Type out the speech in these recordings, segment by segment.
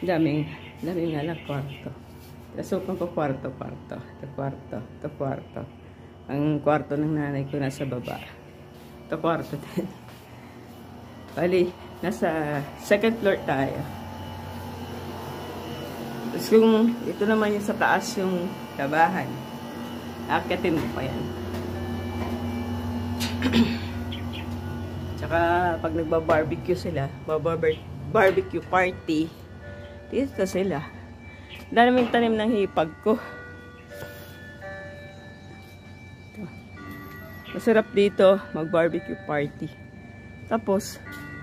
Daming nga lang kwarto. Nasukan ko kwarto. Ito kwarto. Ang kwarto ng nanay ko nasa baba. Ito kwarto din. Bali, nasa second floor tayo. Tapos kung ito naman yung sa taas yung tabahan, akitin mo pa yan. Tsaka pag nagba-barbecue sila, barbecue party, dito sila. Daming tanim ng hipag ko. Masarap dito mag-barbecue party. Tapos,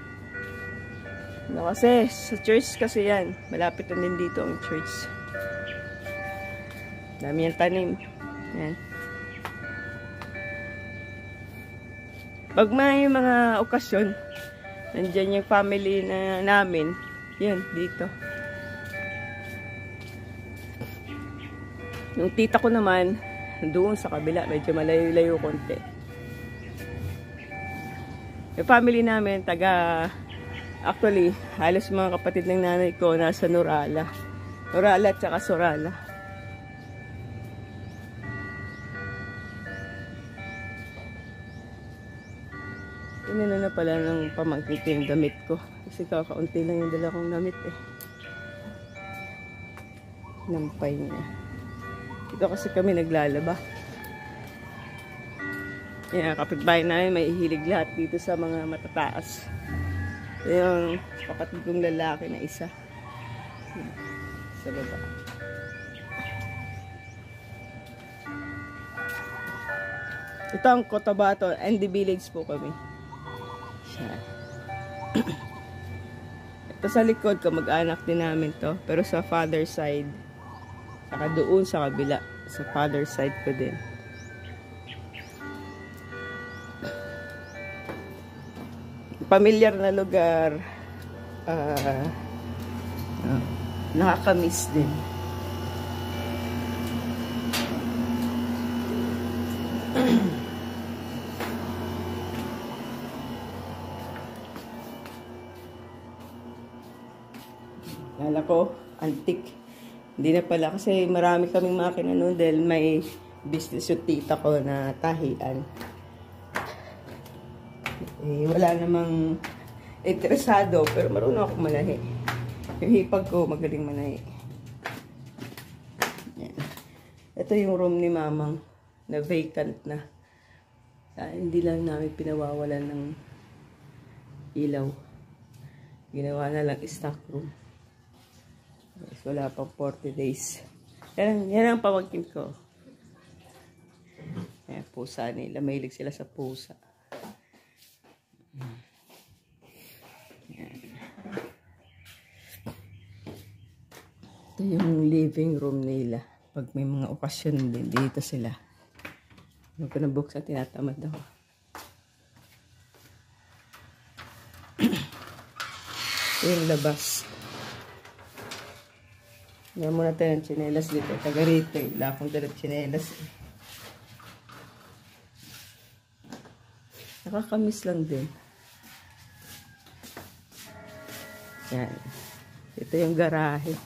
kasi sa church kasi yan. Malapit na din dito ang church. Dami yung tanim. Yan. Pag may mga okasyon, nandyan yung family na namin. Yan, dito. Yung tita ko naman, doon sa kabila, medyo malayo-layo konti. Yung family namin, actually, halos mga kapatid ng nanay ko nasa Norala. Norala at saka Sorala. Inano na pala ng pamangkin ko yung damit ko. Kasi kakaunti lang yung dala kong damit eh. Nampay niya. Dito kasi kami naglalaba. Yan, kapitbahay namin may hilig lahat dito sa mga matataas. Yung kapatid kong lalaki na isa. Sa baba. Ito ang Cotabato and the village po kami. Siya. Ito sa likod, kamag-anak din namin to. Pero sa father side, saka doon sa kabila, sa father side ko din. Pamilyar na lugar. Nakakamiss din. Kala ko, antique. Hindi na pala kasi marami kaming makina noon dahil may business yung tita ko na tahian. Eh, wala namang interesado pero marunong ako manahi. Yung hipag ko magaling manahi. Yan. Ito yung room ni mamang na vacant na. Hindi lang namin pinawawalan ng ilaw. Ginawa na lang stock room. Yes, wala pang 40 days. Yan ang pamangkin ko. Yan, pusa nila. Mahilig sila sa pusa. Yan. Ito yung living room nila. Pag may mga okasyon din, dito sila. Huwag ko na buksan, tinatamad ako. Ito yung labas. Ngayon muna tayo ng tsinelas dito. Taga rito. Wala akong dalat tsinelas. Nakakamiss lang din. Yan. Ito yung garahe.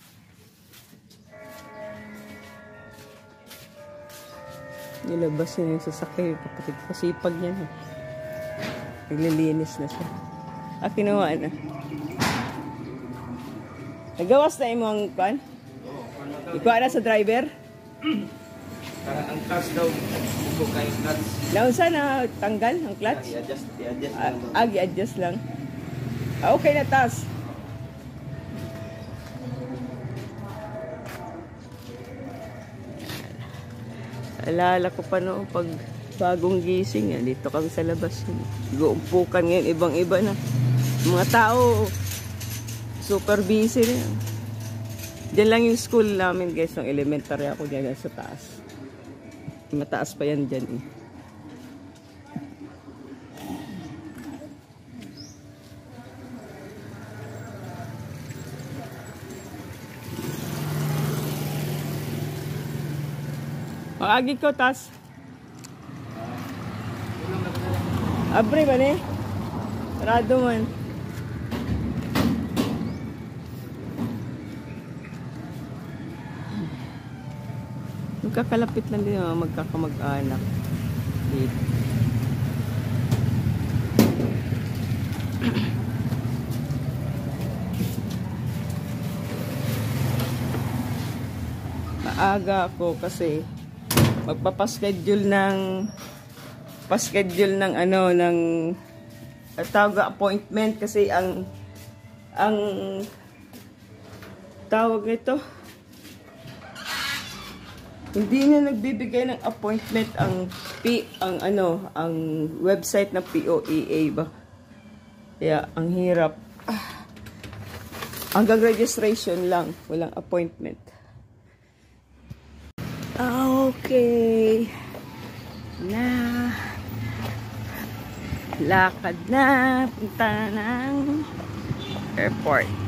Nilabas niya yung sasakay. Kapatid ko. Sipag niya. Naglilinis na siya. Kinuha na. Nagawas na yung mga kwan? Ikuha na sa driver? Ang clutch daw, buka yung clutch. Naunsa na tanggal ang clutch? I-adjust lang. I-adjust lang. Okay na, tas. Alala ko pa noon pag bagong gising. Dito kami sa labas. Guumpukan ngayon, ibang-iba na. Mga tao, super busy na. Diyan lang yung school namin guys. Yung elementary ako dyan sa taas. Mataas pa yan dyan eh. Makagi ko tas. Abre ba ni? Rado man. magkakalapit lang din, magkakamag-anak dito. Maaga ako kasi magpapaschedule ng ano, ng tawag appointment kasi ang tawag nito, hindi na nagbibigay ng appointment ang website ng POEA ba. Kaya ang hirap. Hanggang registration lang, walang appointment. Okay. Lakad na, punta ng airport.